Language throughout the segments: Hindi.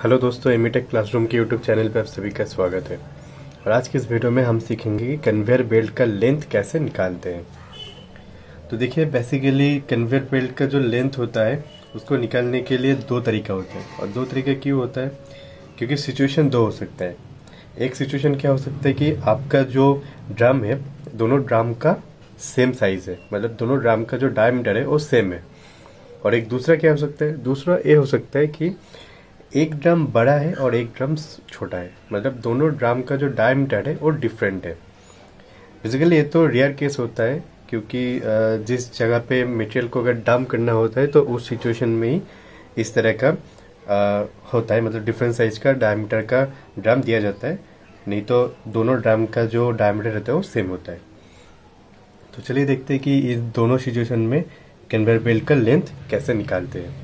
हेलो दोस्तों, एमीटेक क्लासरूम के यूट्यूब चैनल पर आप सभी का स्वागत है। और आज की इस वीडियो में हम सीखेंगे कि कन्वेयर बेल्ट का लेंथ कैसे निकालते हैं। तो देखिए, बेसिकली कन्वेयर बेल्ट का जो लेंथ होता है उसको निकालने के लिए दो तरीका होता है। और दो तरीका क्यों होता है? क्योंकि सिचुएशन दो हो सकता है। एक सिचुएशन क्या हो सकता है कि आपका जो ड्रम है, दोनों ड्रम का सेम साइज है, मतलब दोनों ड्रम का जो डायमीटर है वो सेम है। और एक दूसरा क्या हो सकता है? दूसरा ये हो सकता है कि एक ड्रम बड़ा है और एक ड्रम छोटा है, मतलब दोनों ड्रम का जो डायमीटर है वो डिफरेंट है। बेसिकली ये तो रेयर केस होता है, क्योंकि जिस जगह पे मटेरियल को अगर डंप करना होता है तो उस सिचुएशन में ही इस तरह का होता है, मतलब डिफरेंट साइज का डायमीटर का ड्रम दिया जाता है। नहीं तो दोनों ड्रम का जो डायमीटर रहता है वो सेम होता है। तो चलिए देखते हैं कि इस दोनों सिचुएशन में कन्वेयर बेल्ट का लेंथ कैसे निकालते हैं।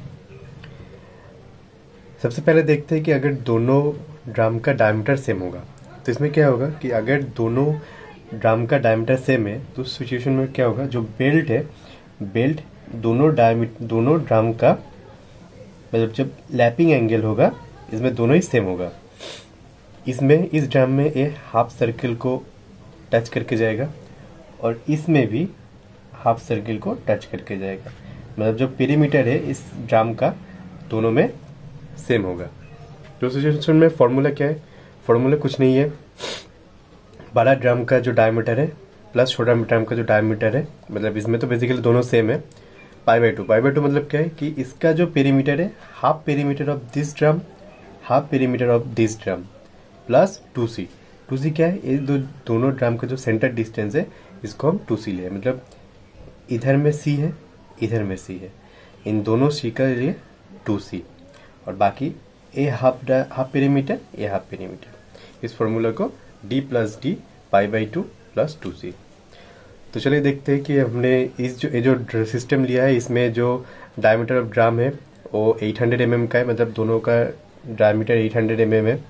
सबसे पहले देखते हैं कि अगर दोनों ड्रम का डायमीटर सेम होगा तो इसमें क्या होगा कि अगर दोनों ड्रम का डायमीटर सेम है तो उस सिचुएशन में क्या होगा, जो बेल्ट है, बेल्ट दोनों ड्रम का, मतलब जब लैपिंग एंगल होगा इसमें दोनों ही सेम होगा। इसमें इस ड्रम में ये हाफ सर्किल को टच करके जाएगा और इसमें भी हाफ सर्किल को टच करके जाएगा, मतलब जो पेरीमीटर है इस ड्रम का दोनों में सेम होगा। तो सिचुएशन में फॉर्मूला क्या है? फॉर्मूला कुछ नहीं है, बड़ा ड्रम का जो डायमीटर है प्लस छोटा ड्रम का जो डायमीटर है, मतलब इसमें तो बेसिकली दोनों सेम है, पाई बाई टू मतलब क्या है कि इसका जो पेरीमीटर है, half perimeter of this drum, half perimeter of this drum plus 2c। 2c क्या है? ये दोनों ड्रम का जो सेंटर डिस्टेंस है इसको हम 2c ले, मतलब इधर में c है, इधर में c है, इन दोनों c का लिए 2c, और बाकी a half perimeter, a half perimeter. इस फॉर्मूला को d plus D pi by two plus 2c। तो चलिए देखते हैं कि हमने ये जो सिस्टम लिया है इसमें जो डायमीटर ऑफ ड्रम है वो 800 mm का है, मतलब दोनों का डायमीटर 800 mm है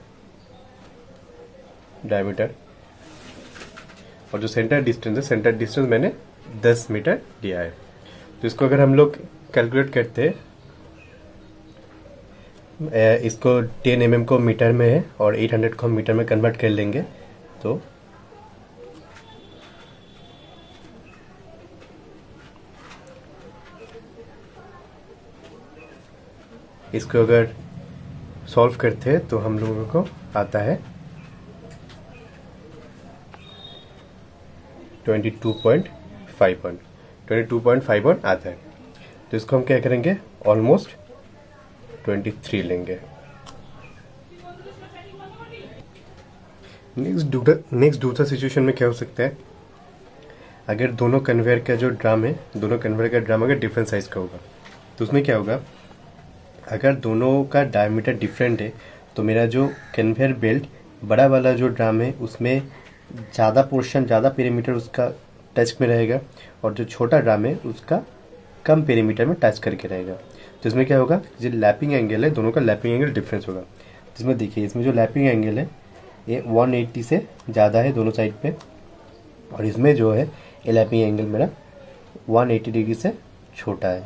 डायमीटर। और जो सेंटर डिस्टेंस है, सेंटर डिस्टेंस मैंने 10 मीटर लिया है। तो इसको अगर हम लोग कैलकुलेट करते हैं, इसको 10 mm को मीटर में है और 800 को हम मीटर में कन्वर्ट कर लेंगे। तो इसको अगर सॉल्व करते हैं तो हम लोगों को आता है 22.51 आता है। तो इसको हम क्या करेंगे, ऑलमोस्ट 23 लेंगे। नेक्स्ट दूसरा सिचुएशन में क्या हो सकता है? अगर दोनों कन्वेयर का जो ड्रम है, दोनों कन्वेयर का ड्रम अगर डिफरेंट साइज का होगा तो उसमें क्या होगा, अगर दोनों का डायमीटर डिफरेंट है तो मेरा जो कन्वेयर बेल्ट बड़ा वाला जो ड्रम है उसमें ज़्यादा पोर्शन, ज़्यादा पेरीमीटर उसका टच में रहेगा, और जो छोटा ड्रम है उसका कम पेरीमीटर में टच करके रहेगा। तो इसमें क्या होगा, जो लैपिंग एंगल है, दोनों का लैपिंग एंगल डिफरेंस होगा। जिसमें देखिए, इसमें जो लैपिंग एंगल है ये 180 से ज़्यादा है दोनों साइड पे, और इसमें जो है ये लैपिंग एंगल मेरा 180 डिग्री से छोटा है।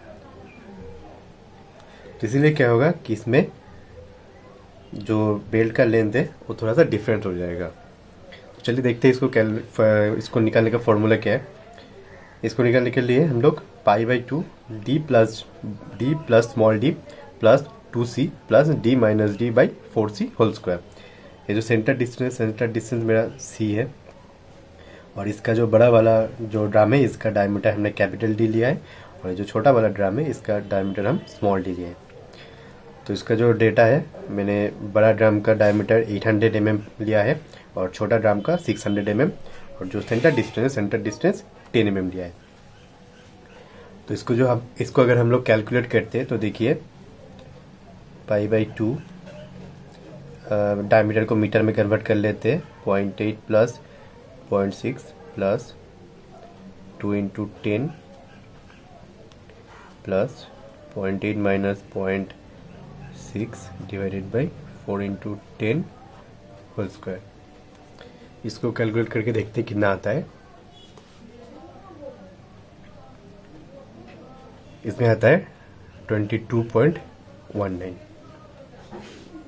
तो इसीलिए क्या होगा कि इसमें जो बेल्ट का लेंथ है वो थोड़ा सा डिफरेंट हो जाएगा। तो चलिए देखते हैं इसको निकालने का फॉर्मूला क्या है। इसको निकालने के लिए हम लोग pi by two D plus small D plus 2c plus D minus D by 4c whole square. ये जो सेंटर डिस्टेंस मेरा c है, और इसका जो बड़ा वाला जो ड्रम है इसका डायमीटर हमने कैपिटल डी लिया है, और ये जो छोटा वाला ड्रम है इसका डायमीटर हम स्मॉल डी लिया है। तो इसका जो डेटा है, मैंने बड़ा ड्रम का डायमीटर 800 mm लिया है और छोटा ड्रम का 600 mm, और जो सेंटर डिस्टेंस 10 mm लिया है। तो इसको अगर हम लोग कैलकुलेट करते हैं तो देखिए, पाई बाई टू डायमीटर को मीटर में कन्वर्ट कर लेते हैं, 0.8 plus 0.6 plus 2 into 10 plus 0.8 minus 0.6 divided by 4 into 10 whole square. इसको कैलकुलेट करके देखते हैं कितना आता है। इसमें आता है 22.19।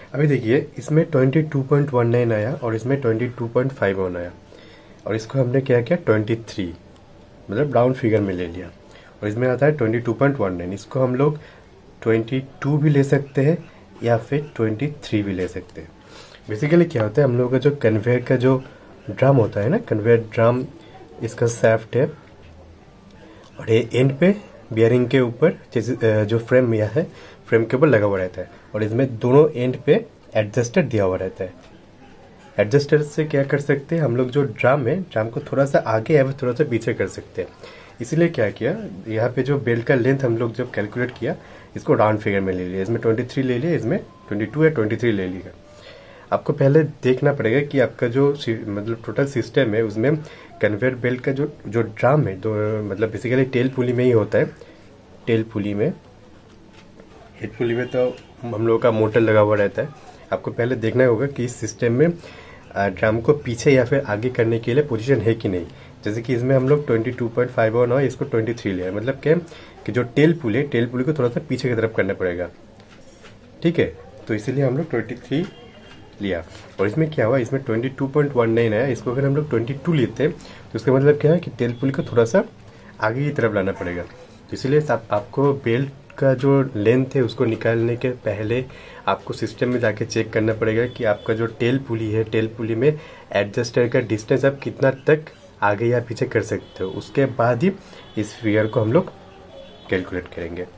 अभी देखिए इसमें 22.19 आया और इसमें 22.51 आया, और इसको हमने क्या किया 23 मतलब राउंड फिगर में ले लिया, और इसमें आता है 22.19। इसको हम लोग 22 भी ले सकते हैं या फिर 23 भी ले सकते हैं। बेसिकली क्या होता है, हम लोग का जो कन्वेयर का जो ड्रम होता है ना, कन्वेयर ड्रम, इसका सैफ्ट है और ये एंड पे बियरिंग के ऊपर जो फ्रेम या है फ्रेम के ऊपर लगा हुआ रहता है, और इसमें दोनों एंड पे एडजस्टर दिया हुआ रहता है। एडजस्टर से क्या कर सकते हैं हम लोग, जो ड्रम है ड्रम को थोड़ा सा आगे या फिर थोड़ा सा पीछे कर सकते हैं। इसीलिए क्या किया, यहाँ पे जो बेल्ट का लेंथ हम लोग जब कैलकुलेट किया, इसको राउंड फिगर में ले लिया, इसमें 23 ले लिया, इसमें 22 या 23 ले लिया। आपको पहले देखना पड़ेगा कि आपका जो मतलब टोटल सिस्टम है उसमें कन्वेयर बेल्ट का जो जो ड्रम है, तो मतलब बेसिकली टेल पुली में ही होता है। टेल पुली में, हेड पुली में तो हम लोगों का मोटर लगा हुआ रहता है। आपको पहले देखना होगा कि इस सिस्टम में ड्रम को पीछे या फिर आगे करने के लिए पोजीशन है कि नहीं। जैसे कि इसमें हम लोग 22.51 और इसको 23 लिया, मतलब क्या कि जो टेल पुली है, टेल पुली को थोड़ा सा पीछे की तरफ करना पड़ेगा, ठीक है। तो इसीलिए हम लोग 23 लिया, और इसमें क्या हुआ, इसमें 22.19 है। इसको अगर हम लोग 22 लेते हैं तो इसका मतलब क्या है कि टेल पुली को थोड़ा सा आगे की तरफ लाना पड़ेगा। तो इसीलिए आपको बेल्ट का जो लेंथ है उसको निकालने के पहले आपको सिस्टम में जाके चेक करना पड़ेगा कि आपका जो टेल पुली है, टेल पुली में एडजस्टर का डिस्टेंस आप कितना तक आगे या पीछे कर सकते हो। उसके बाद ही इस फिगर को हम लोग कैलकुलेट करेंगे।